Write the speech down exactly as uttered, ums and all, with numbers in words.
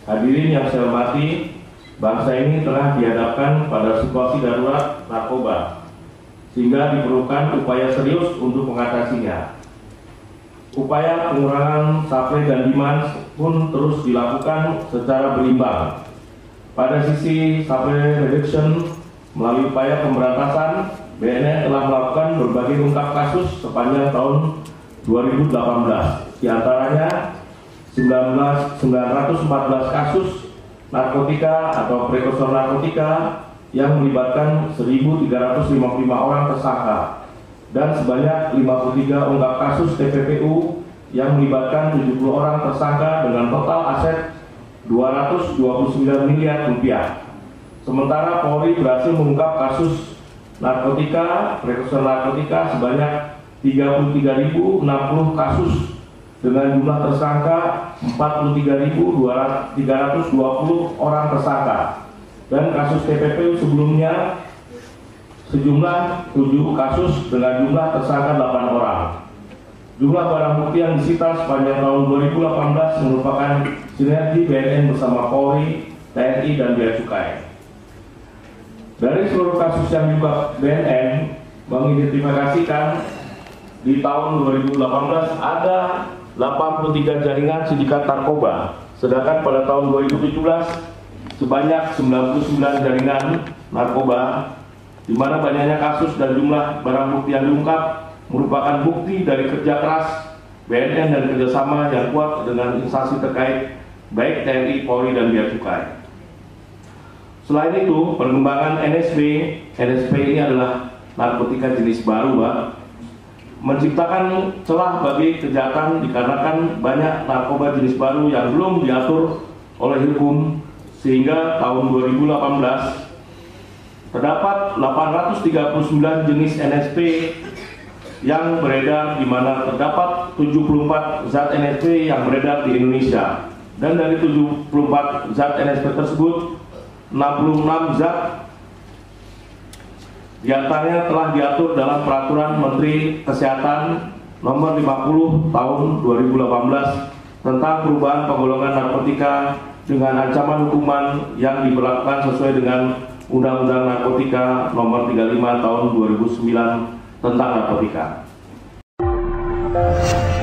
Hadirin yang saya hormati, bangsa ini telah dihadapkan pada situasi darurat narkoba, sehingga diperlukan upaya serius untuk mengatasinya. Upaya pengurangan supply dan demand pun terus dilakukan secara berimbang. Pada sisi supply reduction, melalui upaya pemberantasan, B N N telah melakukan berbagai ungkap kasus sepanjang tahun dua ribu delapan belas. Di antaranya sembilan ratus empat belas kasus narkotika atau prekursor narkotika yang melibatkan seribu tiga ratus lima puluh lima orang tersangka dan sebanyak lima puluh tiga ungkap kasus T P P U yang melibatkan tujuh puluh orang tersangka dengan total aset dua ratus dua puluh sembilan miliar rupiah. Sementara Polri berhasil mengungkap kasus narkotika, prekursor narkotika sebanyak tiga puluh tiga ribu enam puluh kasus dengan jumlah tersangka empat puluh tiga ribu tiga ratus dua puluh orang tersangka, dan kasus T P P U sebelumnya sejumlah tujuh kasus dengan jumlah tersangka delapan orang. Jumlah barang bukti yang disita sepanjang tahun dua ribu delapan belas merupakan sinergi B N N bersama Polri, T N I, dan Bea Cukai. Dari seluruh kasus yang diungkap B N N mengidentifikasikan di tahun dua ribu delapan belas ada delapan puluh tiga jaringan sindikat narkoba, sedangkan pada tahun dua ribu tujuh belas sebanyak sembilan puluh sembilan jaringan narkoba, di mana banyaknya kasus dan jumlah barang bukti yang diungkap merupakan bukti dari kerja keras B N N dan kerjasama yang kuat dengan instansi terkait baik T N I, Polri, dan Bea Cukai. Selain itu, perkembangan N S P, N S P ini adalah narkotika jenis baru, Pak, menciptakan celah bagi kejahatan dikarenakan banyak narkoba jenis baru yang belum diatur oleh hukum, sehingga tahun dua ribu delapan belas terdapat delapan ratus tiga puluh sembilan jenis N S P yang beredar, di mana terdapat tujuh puluh empat zat N S P yang beredar di Indonesia, dan dari tujuh puluh empat zat N S P tersebut enam puluh enam zat diantaranya telah diatur dalam Peraturan Menteri Kesehatan Nomor lima puluh Tahun dua ribu delapan belas tentang perubahan penggolongan narkotika dengan ancaman hukuman yang diberlakukan sesuai dengan Undang-Undang Narkotika Nomor tiga puluh lima Tahun dua ribu sembilan tentang narkotika.